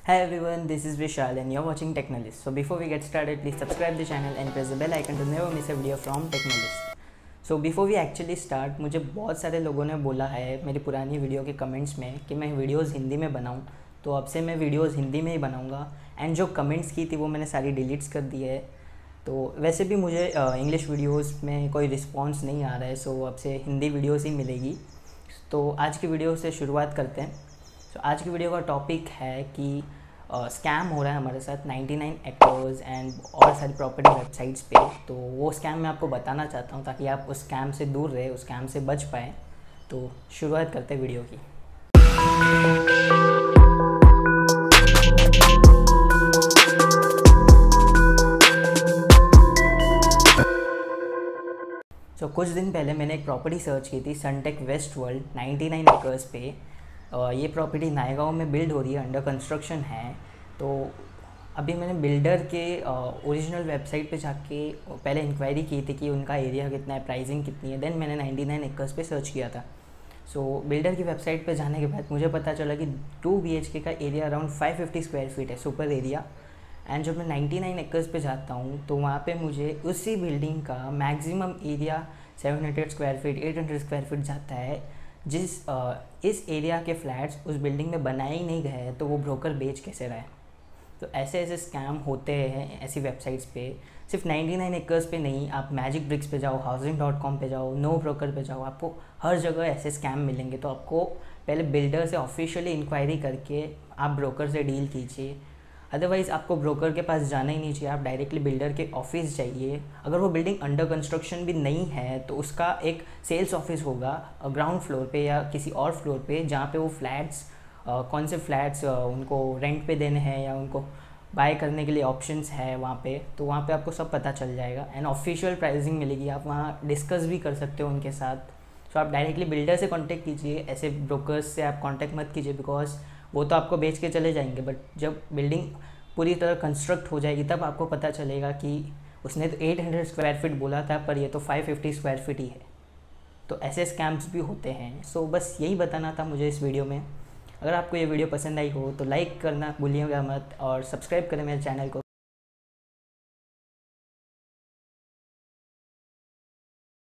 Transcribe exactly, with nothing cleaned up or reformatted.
Hi everyone, this is Vishal and you're watching Technalist. So before we get started, please subscribe the channel and press the bell icon to never miss a video from Technalist. So before we actually start, मुझे बहुत सारे लोगों ने बोला है मेरी पुरानी video के कमेंट्स में कि मैं वीडियोस हिंदी में बनाऊं, तो अब से मैं वीडियोस हिंदी में ही बनाऊंगा। एंड जो कमेंट्स की थी वो मैंने सारी डिलीट्स कर दी है। तो वैसे भी मुझे इंग्लिश वीडियोस में कोई रिस्पॉन्स नहीं आ रहा है, सो अब से हिंदी वीडियोस ही मिलेगी। तो आज की वीडियो से शुरुआत करते हैं। तो आज की वीडियो का टॉपिक है कि स्कैम uh, हो रहा है हमारे साथ नाइंटी नाइन एक्टर्स एंड और सारी प्रॉपर्टी वेबसाइट्स पे। तो वो स्कैम मैं आपको बताना चाहता हूँ ताकि आप उस स्कैम से दूर रहे, उस स्कैम से बच पाएँ। तो शुरुआत करते हैं वीडियो की। तो so, कुछ दिन पहले मैंने एक प्रॉपर्टी सर्च की थी Sunteck West World ninety nine acres पे। Uh, ये प्रॉपर्टी नायगांव में बिल्ड हो रही है, अंडर कंस्ट्रक्शन है। तो अभी मैंने बिल्डर के ओरिजिनल uh, वेबसाइट पे जाके पहले इंक्वायरी की थी कि उनका एरिया कितना है, प्राइसिंग कितनी है। देन मैंने नाइंटी नाइन एकर्स पे सर्च किया था। सो so, बिल्डर की वेबसाइट पे जाने के बाद मुझे पता चला कि टू बी एच के का area around five fifty square feet है, सुपर एरिया। एंड जब मैं नाइंटी नाइन एकर्स पे जाता हूँ तो वहाँ पे मुझे उसी बिल्डिंग का maximum area seven hundred square feet eight hundred square feet जाता है। जिस आ, इस एरिया के फ्लैट्स उस बिल्डिंग में बनाए ही नहीं गए, तो वो ब्रोकर बेच कैसे रहा है। तो ऐसे ऐसे स्कैम होते हैं ऐसी वेबसाइट्स पे। सिर्फ नाइंटी नाइन एकर्स पे नहीं, आप मैजिक ब्रिक्स पे जाओ, हाउसिंग डॉट कॉम पे जाओ, नो ब्रोकर पे जाओ, आपको हर जगह ऐसे स्कैम मिलेंगे। तो आपको पहले बिल्डर से ऑफिशियली इंक्वायरी करके आप ब्रोकर से डील कीजिए। अदरवाइज़ आपको ब्रोकर के पास जाना ही नहीं चाहिए, आप डायरेक्टली बिल्डर के ऑफिस जाइए। अगर वो बिल्डिंग अंडर कंस्ट्रक्शन भी नहीं है तो उसका एक सेल्स ऑफिस होगा ग्राउंड फ्लोर पे या किसी और फ्लोर पे, जहाँ पे वो फ्लैट्स कौन से फ्लैट्स उनको रेंट पे देने हैं या उनको बाय करने के लिए ऑप्शंस है वहाँ पे, तो वहाँ पे आपको सब पता चल जाएगा एंड ऑफिशियल प्राइसिंग मिलेगी। आप वहाँ डिस्कस भी कर सकते हो उनके साथ। सो आप डायरेक्टली बिल्डर से कॉन्टेक्ट कीजिए, ऐसे ब्रोकर्स से आप कॉन्टेक्ट मत कीजिए, बिकॉज वो तो आपको बेच के चले जाएंगे। बट जब बिल्डिंग पूरी तरह कंस्ट्रक्ट हो जाएगी तब आपको पता चलेगा कि उसने तो एट हंड्रेड स्क्वायर फीट बोला था पर ये तो फाइव फिफ्टी स्क्वायर फीट ही है। तो ऐसे स्कैम्स भी होते हैं। सो बस यही बताना था मुझे इस वीडियो में। अगर आपको ये वीडियो पसंद आई हो तो लाइक करना भूलिएगा मत और सब्सक्राइब करें मेरे चैनल को।